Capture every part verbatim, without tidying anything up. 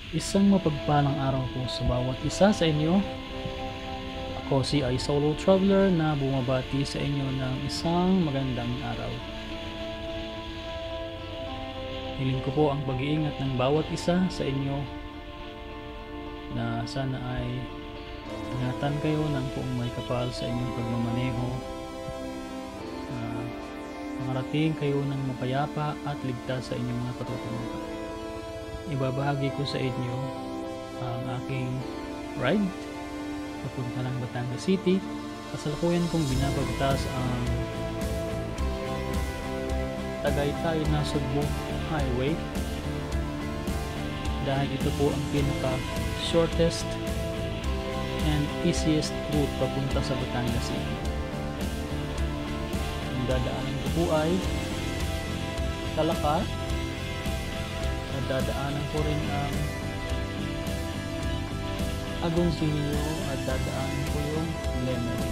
Isang mapagpalang araw po sa bawat isa sa inyo. Ako si iSolo Traveler na bumabati sa inyo ng isang magandang araw. Hiling ko po ang pag-iingat ng bawat isa sa inyo na sana ay ingatan kayo ng buong may kapal sa inyong pagmamaneho. Uh, makarating kayo ng mapayapa at ligtas sa inyong mga patutunguhan. Ibabahagi ko sa inyo ang aking ride papunta ng Batangas City. Kasalukuyan kong binabagtas ang Tagaytay na Cebu Highway dahil ito po ang pinaka shortest and easiest route papunta sa Batangas City. Ang dadaanan ko po ay Talaka. Dadaanan ko rin ang Agoncillo at dadaanan ko yung Lemery.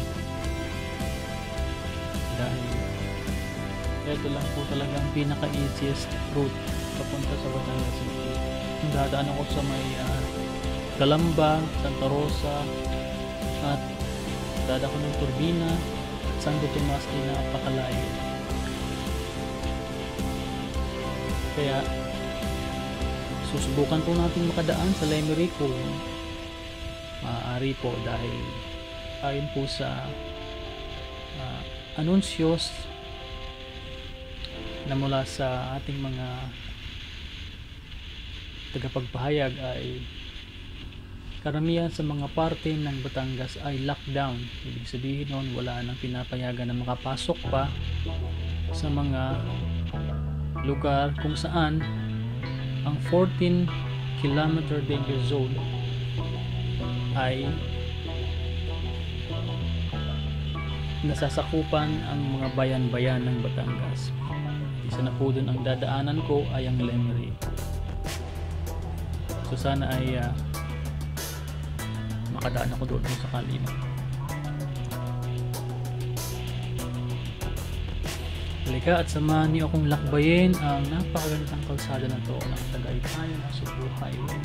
Dahil ito lang po talagang pinaka easiest route papunta sa Batangas City. Dadaanan ko sa may uh, Calamba, Santa Rosa at dadaan ko ng Turbina at Santo Tomas ay napakalayo. Kaya susubukan po natin makadaan sa Lemery kung maaari po dahil ayon po sa uh, anunsyos na mula sa ating mga tagapagpahayag ay karamihan sa mga parte ng Batangas ay lockdown. Ibig sabihin nun wala nang pinapayagan na makapasok pa sa mga lugar kung saan ang fourteen kilometer danger zone ay nasasakupan ang mga bayan-bayan ng Batangas. Isa na po dun ang dadaanan ko ay ang Lemery. So sana ay uh, makadaan ako doon kung sakali man. Halika at samahan niyo akong lakbayin ang napakagandang kalsada na to ng Tagaytay na Cebu Highway.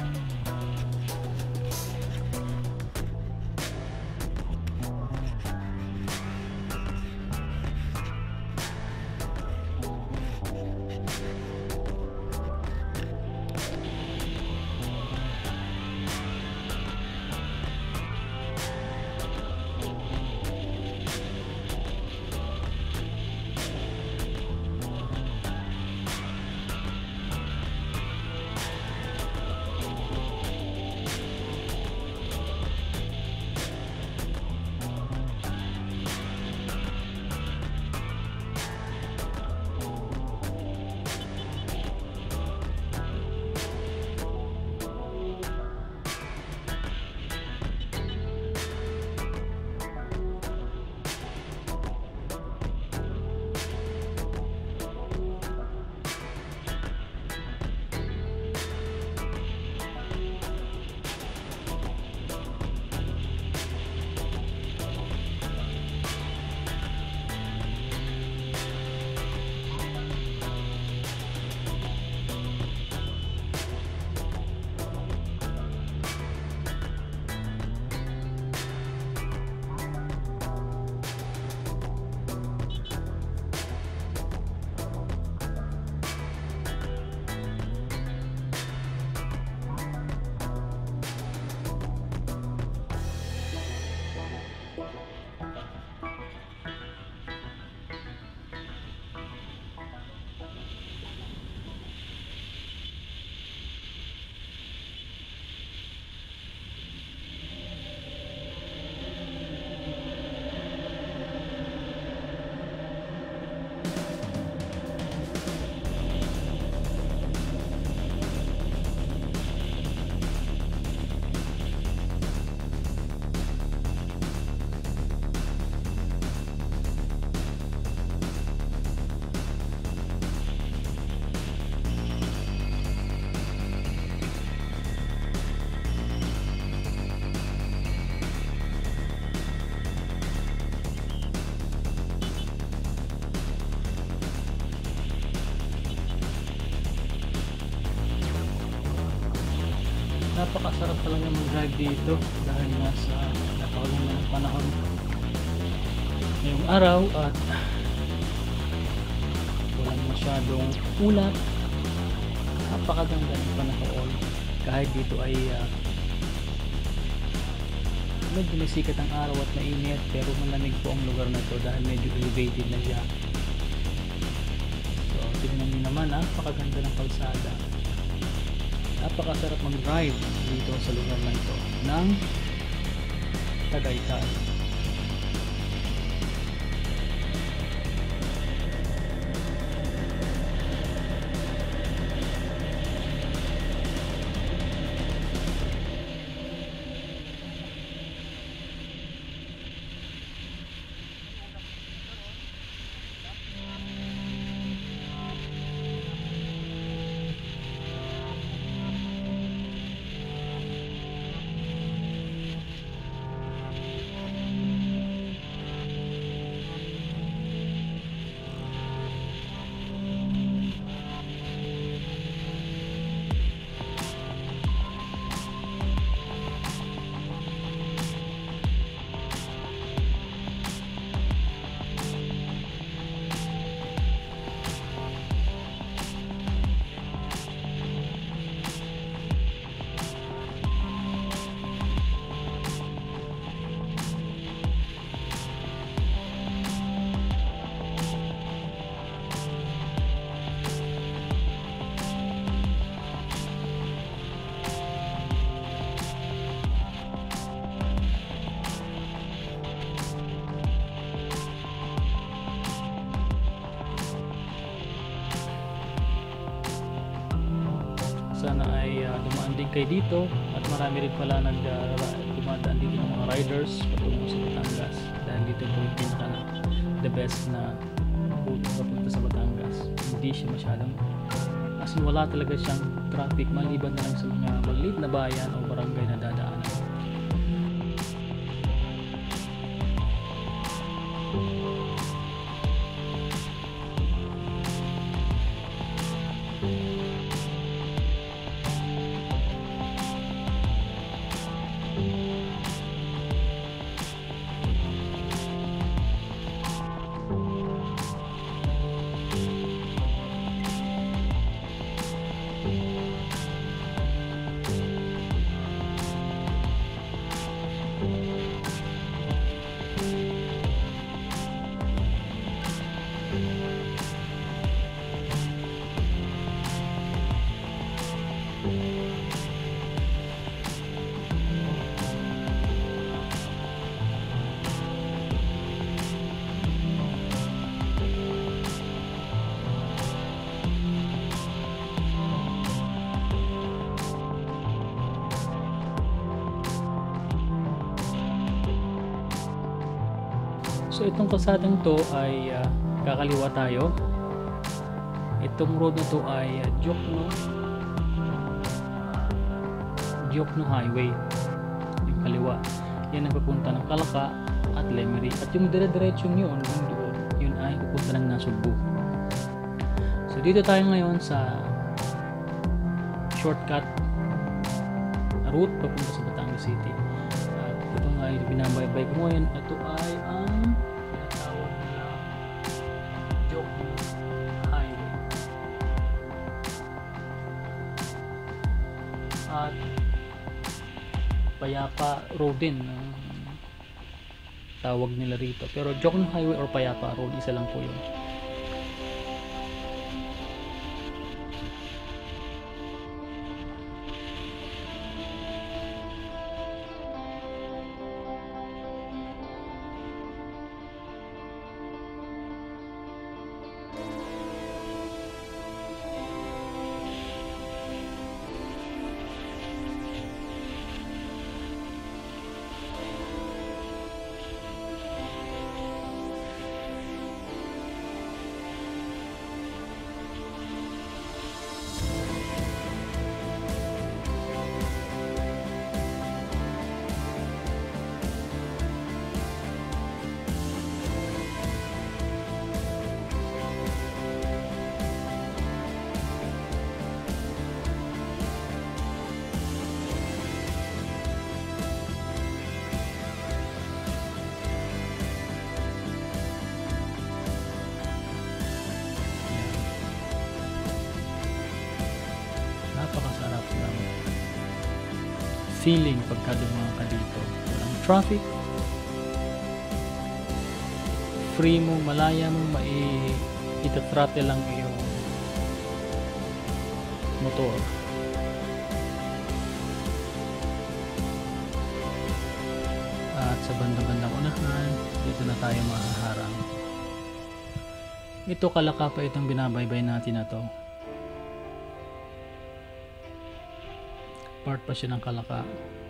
Napakasarap talaga mag-drive dito dahil nga sa napakaganda ng panahon ngayong araw at walang masyadong ulap. Napakaganda ng panahon kahit dito ay uh, medyo may sikat ang araw at mainit, pero malamig po ang lugar na to dahil medyo elevated na siya. So tignan nyo naman, napakaganda ng kalsada. Napakasarap mag-drive dito sa lugar na ito ng Tagaytay. Sana ay uh, dumaan din kayo dito at marami rin pala nag uh, dumadaan dito ng mga riders patungo sa Batangas dahil dito po yung pinaka the best na route papunta sa Batangas. Hindi siya masyadong as in wala talaga siyang traffic maliban na lang sa mga maliit na bayan o barangay na dadaanan. So itong kalsadang to ay uh, kakaliwa tayo. Itong road na to ay uh, Jokno Jokno Highway. Yung kaliwa. Yan ang papunta ng Kalaka at Lemery. At yung dire-diretsyon yun, yung doon, yun ay papunta ng Nasugbu. So dito tayo ngayon sa shortcut route papunta sa Batangas City. At ito nga ay binabaybay ko ngayon. Ito ay ang tinatawag na Jokno Highway. At Payapa Road din ang tawag nila rito. Pero Jokno Highway or Payapa Road, isa lang po yun. feeling pagka dumaan ka dito. Walang traffic, free mo, malaya mo, mai itatrate lang yung motor. At sa banda-bandang unahan, dito na tayo mahaharang. Ito kalaka pa itong binabaybay natin na to. Part pa siya ng kalaka.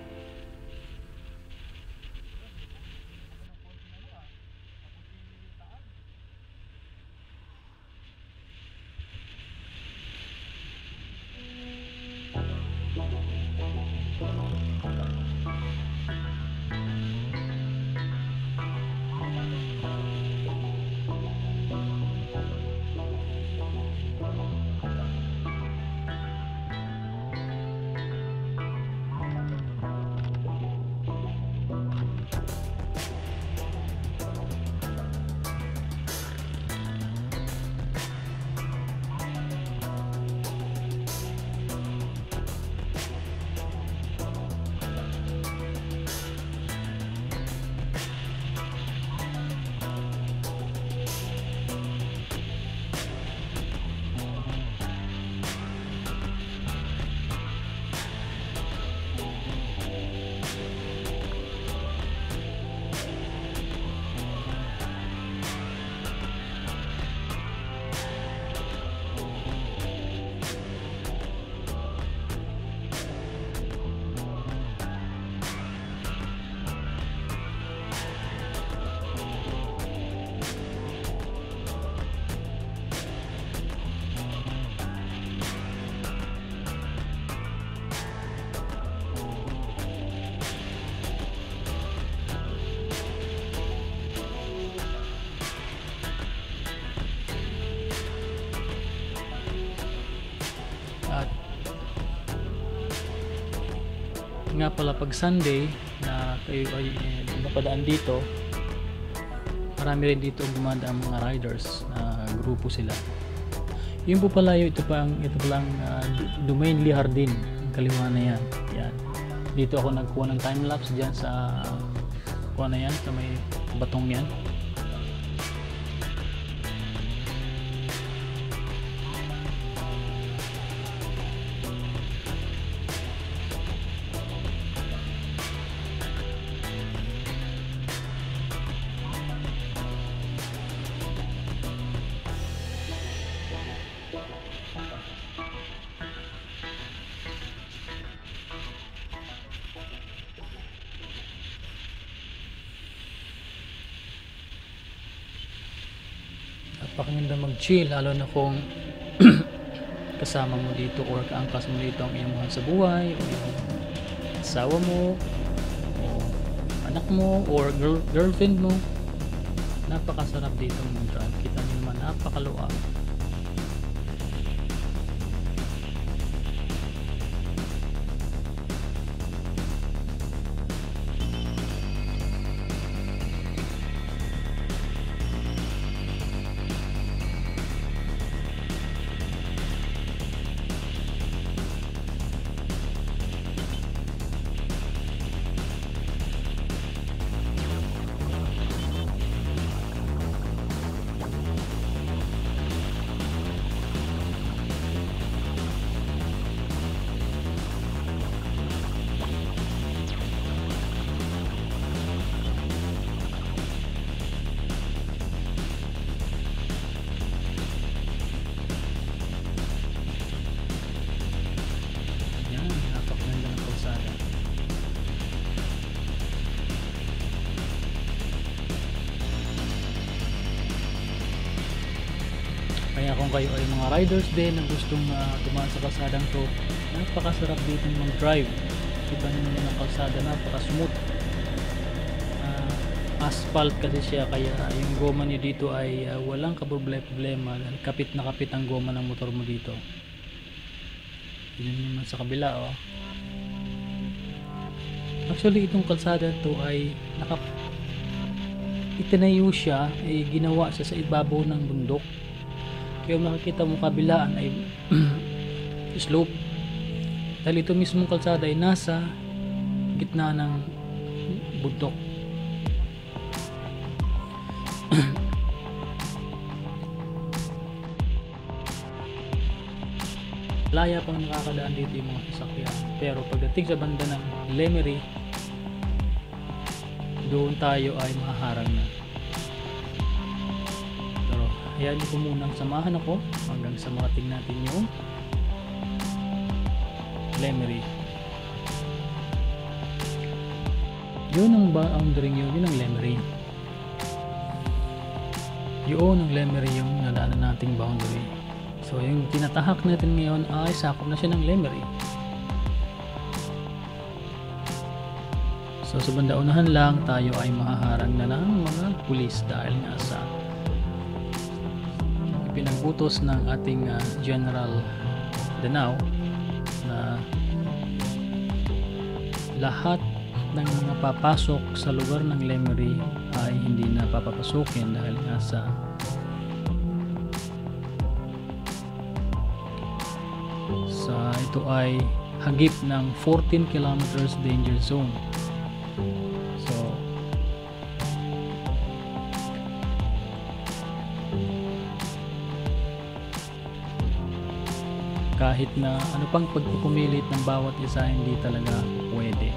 Nga pala pag Sunday na kayo ay eh, napadaan dito, marami rin dito dumadaan mga riders na grupo sila. Yun po pala yun, ito pa ang ito palang uh, Domain Lihardin, ang kaliwa na yan. Yan. Dito ako nagkuha ng time lapse diyan sa kuha na yan, sa may batong yan. Napakaganda mag-chill, lalo na kung kasama mo dito or kaangkas mo dito ang iyong mahal sa buhay, o yung asawa mo, o anak mo, or girl girlfriend mo. Napakasarap dito mag-drive. Kita nyo naman, napakaluwag. Kaya kung kayo ay mga riders din na gustong uh, tumaan sa kalsadang to, napakasarap dito mag-drive. Kita nyo naman ang kalsada, napaka-smooth. Uh, asphalt kasi siya, kaya yung goma nyo dito ay uh, walang kaproblema. Kapit na kapit ang goma ng motor mo dito. Yun naman sa kabila, oh. Actually, itong kalsada to ay naka itinayo siya, ay ginawa siya sa ibabaw ng bundok. Kaya makikita mo kabilaan ay slope, dahil ito mismong kalsada ay nasa gitna ng bundok. Laya pang nakakadaan dito yung mga sasakyan, pero pagdating sa banda ng Lemery, doon tayo ay maharang na. Pero hayaan niyo ko munang samahan ako hanggang sa makating natin yung Lemery. Yun ang boundary yun, yun ang Lemery. Yun ang Lemery yung nadaanan nating boundary. So yung tinatahak natin ngayon ay sakop na siya ng Lemery. So sa banda unahan lang tayo ay mahaharang na ng mga pulis dahil nga sa ipinagbutos ng ating uh, General Danao na lahat ng mga papasok sa lugar ng Lemery ay hindi na papapasukin dahil nga sa sa ito ay hagip ng fourteen kilometers danger zone. So kahit na ano pang pagpupumilit ng bawat isa, hindi talaga pwede.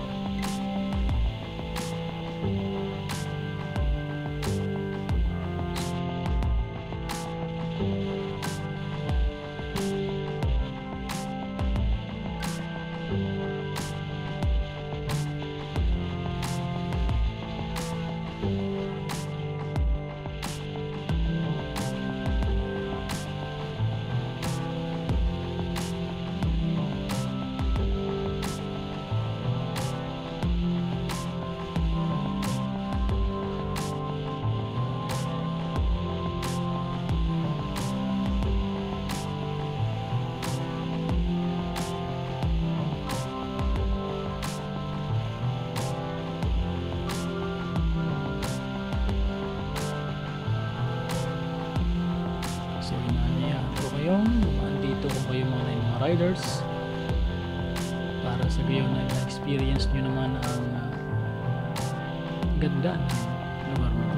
So inaanyayahan ko kayong andito ko kayo mga, mga riders para sa gayon na experience nyo naman ang uh, ganda ng lugar mo.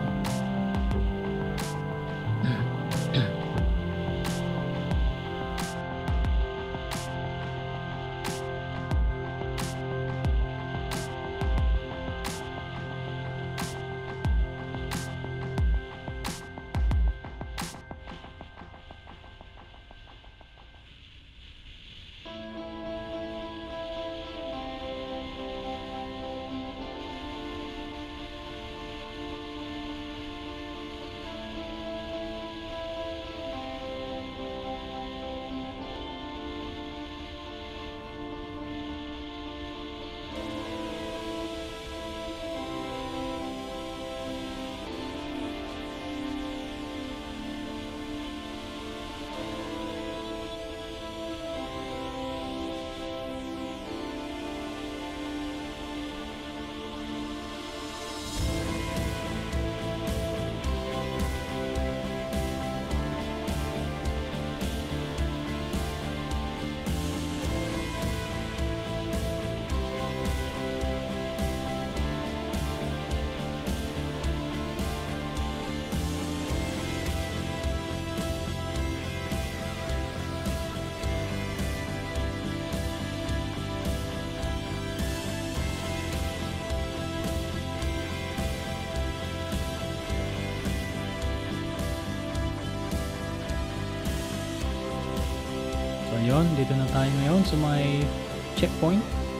So yun, dito na tayo ngayon sa may checkpoint.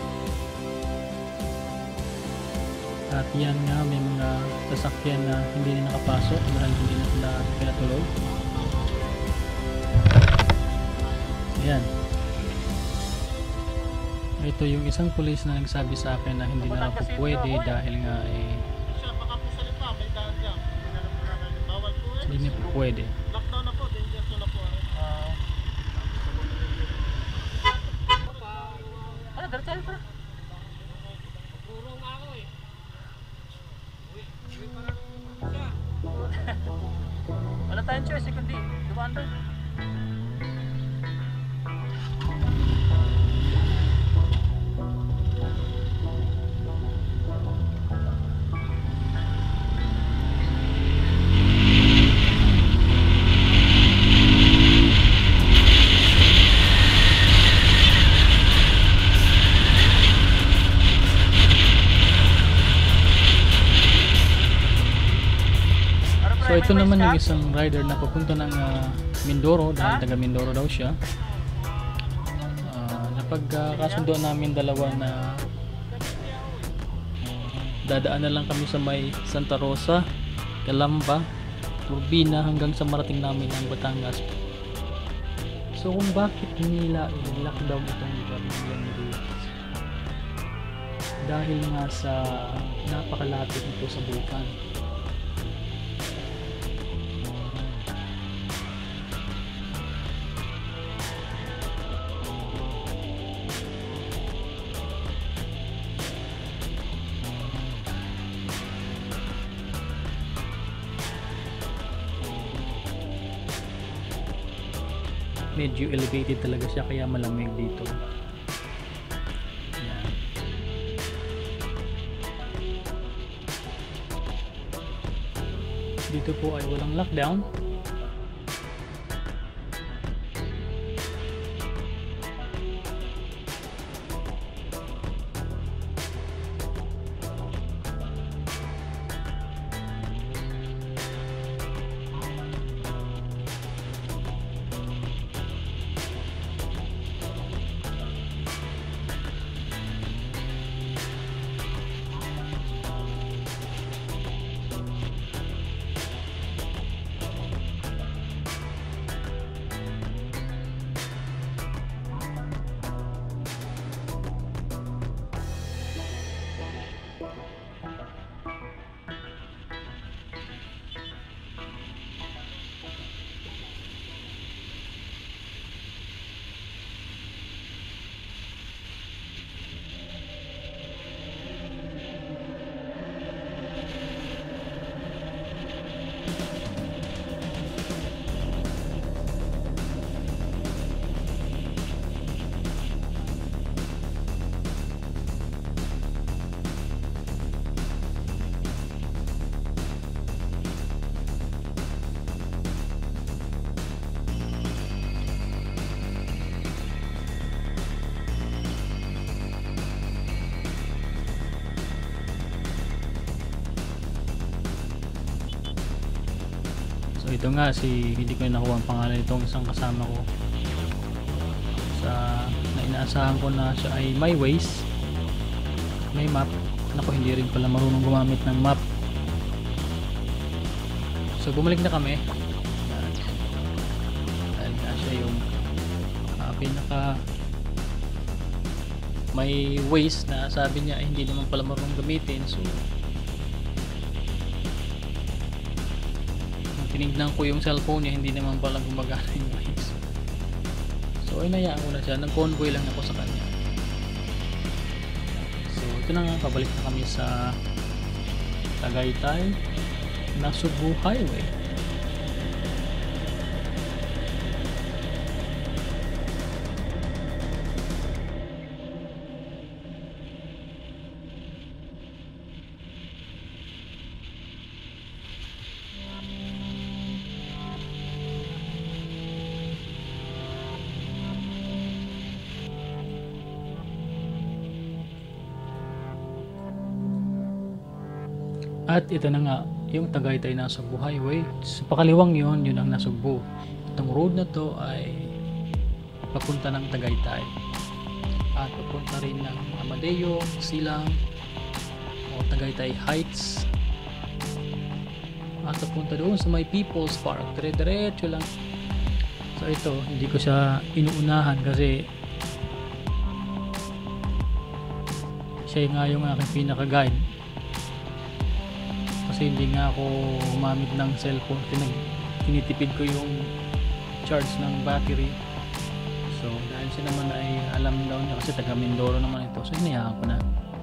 At yan nga, may mga sasakyan na hindi na nakapasok dahil hindi na sila pinatuloy. Ayan. Ito yung isang pulis na nagsabi sa akin na hindi na po pwede dahil nga eh hindi na po pwede. Lockdown na po, danger zone na po. Ano, diretso tayo pa. Puro nga ako eh. Wala tayong choice, kundi dumaan doon. ito naman yung isang rider na papunta ng uh, Mindoro dahil taga Mindoro daw siya. Uh, napagkasundo uh, namin dalawa na dadaan na lang kami sa may Santa Rosa, Calamba, Urbina hanggang sa marating namin ang Batangas. So kung bakit nila i-lockdown itong lugar ng Batangas, dahil nga sa napakalapit nito sa bulkan. Medyo elevated talaga siya kaya malamig dito. Yan. Dito po ay walang lockdown. So ito nga si hindi ko nakuha ang pangalan nitong isang kasama ko sa na inaasahan ko na siya ay may Waze, may map. Naku, hindi rin pala marunong gumamit ng map. So bumalik na kami dahil nga siya yung uh, pinaka may Waze na sabi niya ay hindi naman pala marunong gamitin. So tinignan ko yung cellphone niya, hindi naman pala gumagana yung Waze. So inayaan ko na siya, nag-convoy lang ako sa kanya. So ito na nga, pabalik na kami sa Tagaytay na Cebu Highway. At ito na nga, yung Tagaytay na Cebu Highway. Sa pakaliwang yun, yun ang nasugbo. Itong road na to ay papunta ng Tagaytay. At papunta rin ng Amadeo, Silang, o Tagaytay Heights. At papunta doon sa may People's Park. Dire-diretso lang. So ito, hindi ko siya inuunahan kasi siya nga yung aking pinaka-guide. Kasi hindi nga ako gumamit ng cellphone, tinitipid ko yung charge ng battery. So dahil siya naman ay alam daw niya kasi taga Mindoro naman ito, so hinayaan ko na.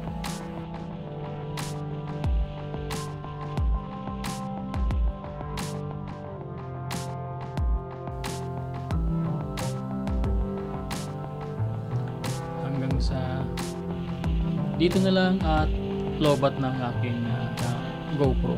Hanggang sa dito na lang at lobat ng aking uh, GoPro.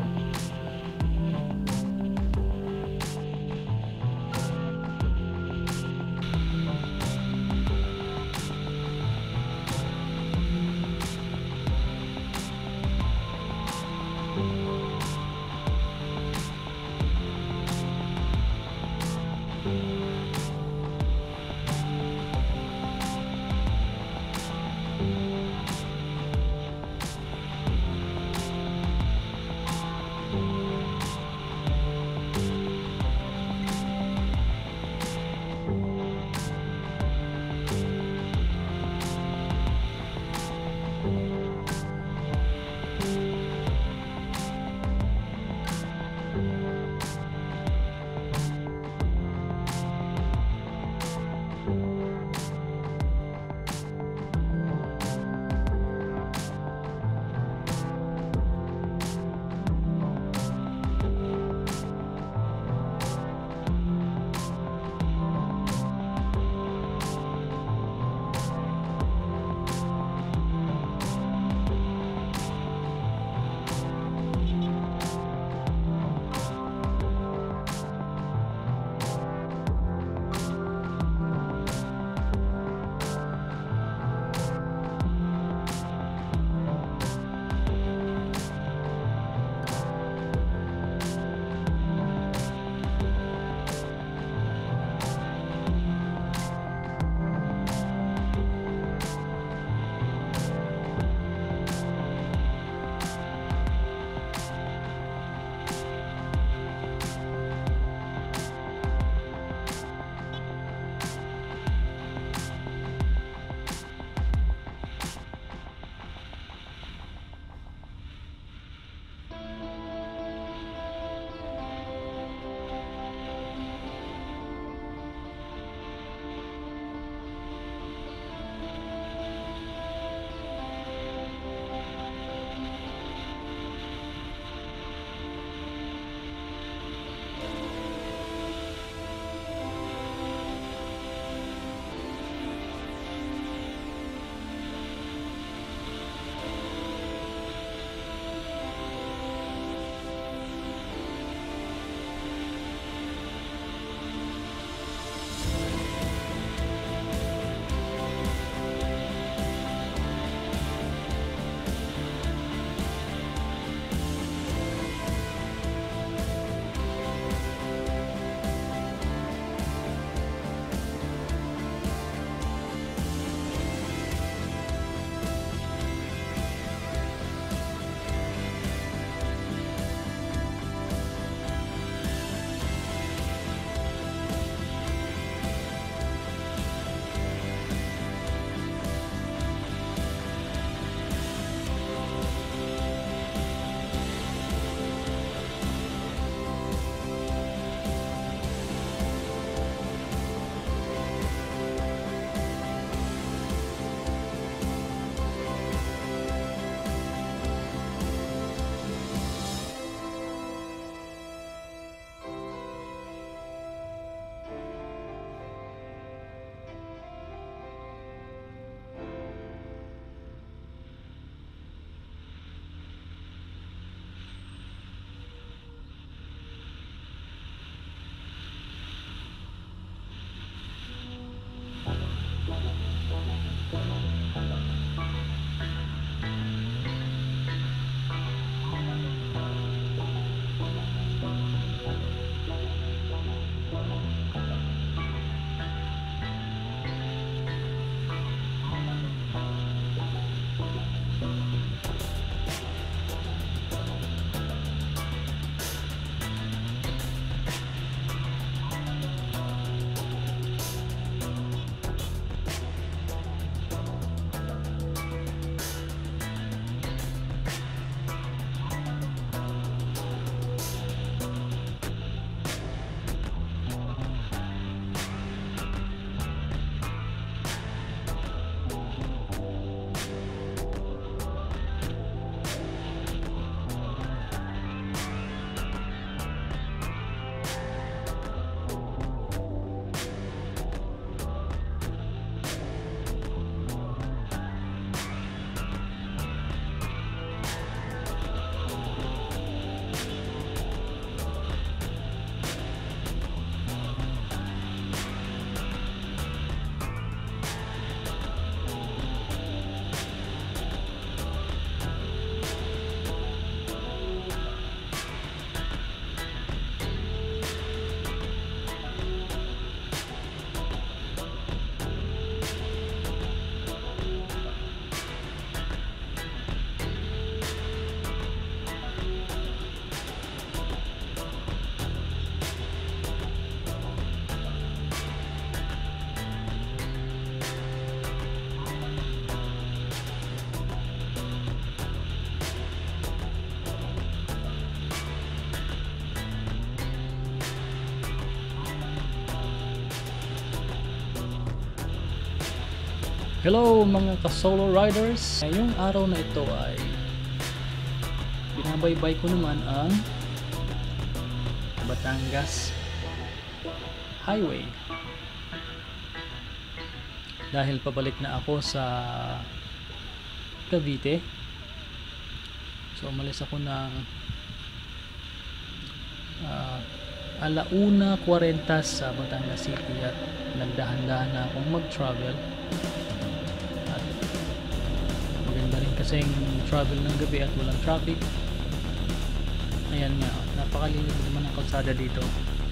Hello mga ka-solo riders! Ngayong araw na ito ay binabaybay ko naman ang Batangas Highway dahil pabalik na ako sa Cavite. So umalis ako ng uh, alauna kwarenta sa Batangas City at nagdahan-dahan na akong mag-travel. Maganda rin kasing travel ng gabi at walang traffic. Ayan nga, napakalinis naman ang kalsada dito.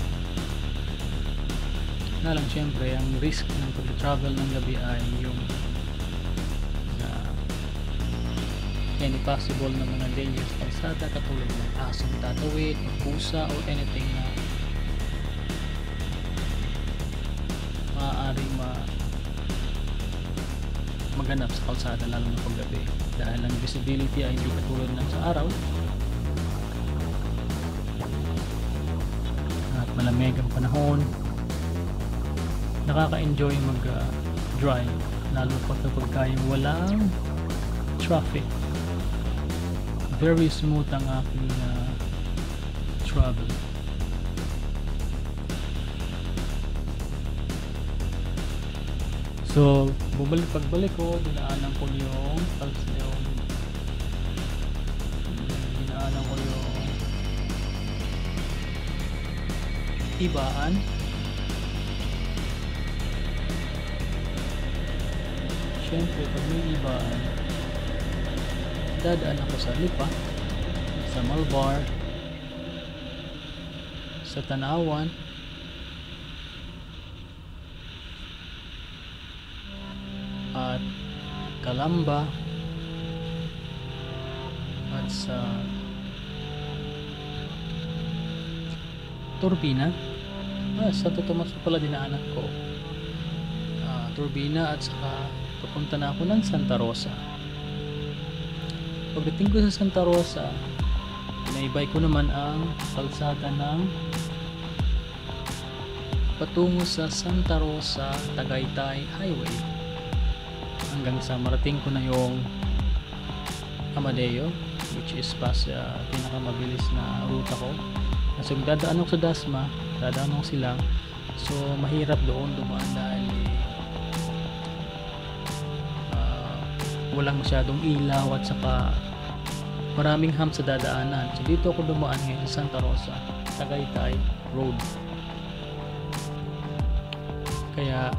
Na lang syempre, ang risk ng pag-travel ng gabi ay yung uh, any possible na mga dangerous kalsada katulad ng asong tatawid, pusa or anything na maaaring ma maganap sa kalsada lalo na paggabi dahil ang visibility ay hindi katulad ng sa araw at malamig ang panahon. Nakaka-enjoy mag uh, drive lalo pag kapag kayang walang traffic. Very smooth ang aking uh, travel. So, bumalik pagbalik ko, dinaanan ko yung yung dinaanan ko yung ibaan. Siyempre, pag may ibaan, dadaan ako sa Lipa, sa Malbar, sa Tanawan, at Calamba, at sa Turbina. Ah, sa Totomas pala dinaanan ko. Ah, Turbina at saka papunta na ako ng Santa Rosa. Pagdating ko sa Santa Rosa, naibay ko naman ang kalsada ng patungo sa Santa Rosa Tagaytay Highway hanggang sa marating ko na yung Amadeo, which is pas uh, pinakamabilis na ruta ko. Kasi kung dadaan ako sa Dasma, dadaan ako silang, so mahirap doon dumaan dahil uh, walang masyadong ilaw at saka maraming hump sa dadaanan. So dito ako dumaan ngayon sa Santa Rosa Tagaytay Road. Kaya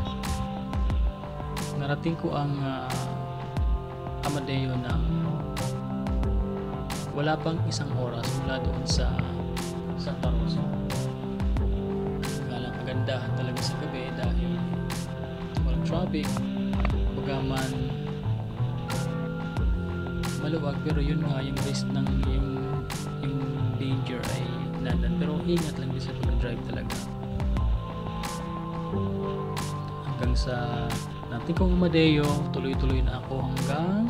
narating ko ang uh, Amadeo na wala pang isang oras mula doon sa Santa Rosa. Galang kagandahan talaga sa gabi dahil walang traffic, bagaman maluwag, pero yun nga yung risk ng yung, yung danger ay nandan, pero ingat lang din sa pag-drive talaga hanggang sa natin kong Amadeo. Tuloy-tuloy na ako hanggang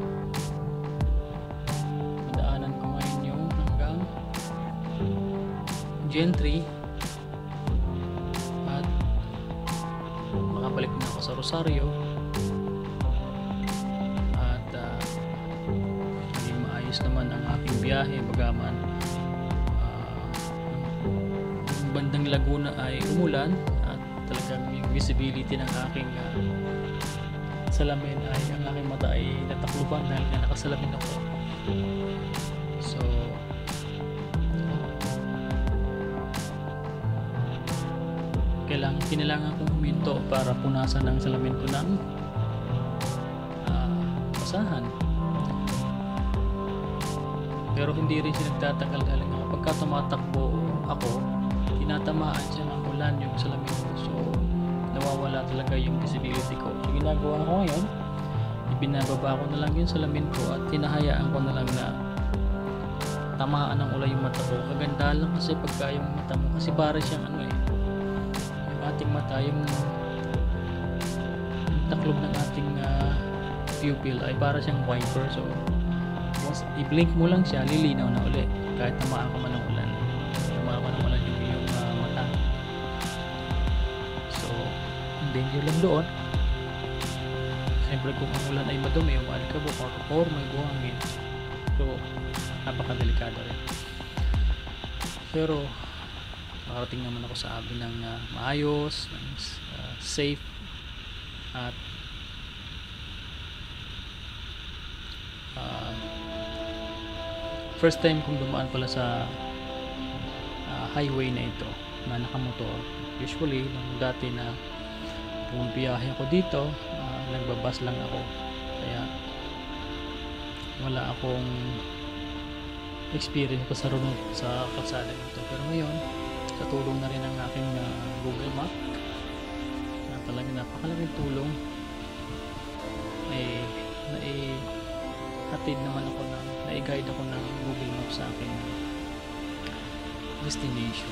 madaanan ko ngayon yung hanggang Gentry at makabalik na ako sa Rosario at uh, naging maayos naman ang aking biyahe, bagaman uh, yung bandang Laguna ay umulan at talagang yung visibility ng aking uh, salamin ay ang aking mata ay natakluban dahil nga nakasalamin ako. So kailangan kinailangan kong huminto para punasan ang salamin ko ng uh, basahan, pero hindi rin siya nagtatagal dahil nga pagka tumatakbo ako tinatamaan siya ng ulan yung salamin ko, so nawawala talaga yung visibility ko. So ginagawa ko ngayon, ibinababa ko na lang yung salamin ko at hinahayaan ko na lang na tamaan ng ulan yung mata ko. Kaganda lang kasi pagka yung mata mo, kasi para siyang ano eh, yung ating mata, yung, yung taklob ng ating uh, pupil ay para siyang wiper. So once i-blink mo lang siya, lilinaw na uli kahit tamaan ka man ng ulan, tamaan ka ng ulan yung iyong uh, mata. So danger lang doon. siyempre kung ang ulan ay madumi o maalikabok or, or may buhangin, so napakadelikado rin. Pero makarating naman ako sa amin ng uh, maayos, ng, uh, safe, at uh, first time kong dumaan pala sa uh, highway na ito na nakamotor. Usually nung dati na kung biyahe ako dito, uh, nagbabas lang ako, kaya wala akong experience pa sa runod sa kalsada nito. Pero ngayon, sa tulong na rin ng aking uh, Google Map, na talaga napakalaking tulong, ay nai-hatid naman ako ng, nai-guide ako ng Google Map sa aking destination.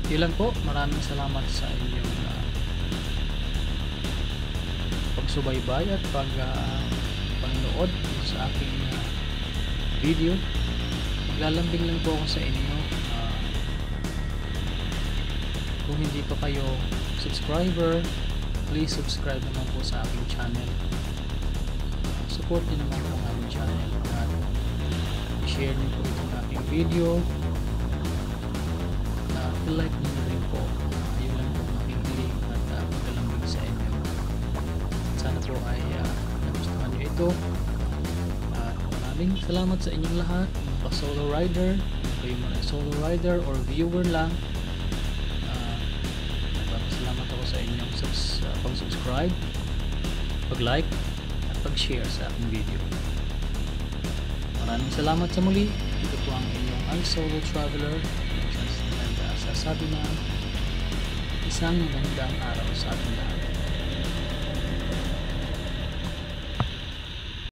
Yun lang po, maraming salamat sa inyong uh, pagsubaybay at pag uh, panonood sa aking uh, video. Maglalambing lang po ako sa inyo, uh, kung hindi pa kayo subscriber, please subscribe naman po sa aking channel. Uh, support din naman po ang aking channel at share niyo po itong aking video. Uh, like niyo rin po. Uh, yun lang po ang aking hiling at uh, maglalambing sa inyo. Sana po ay uh, nagustuhan niyo ito. Uh, maraming salamat sa inyong lahat, mga solo rider, kayo mga solo rider or viewer lang. Salamat ako sa inyong subs, uh, pag-subscribe, pag-like at pag-share sa aking video. Maraming salamat sa muli. Ito po ang inyong iSolo traveler. And uh, sasabi na isang magandang araw sa ating lahat.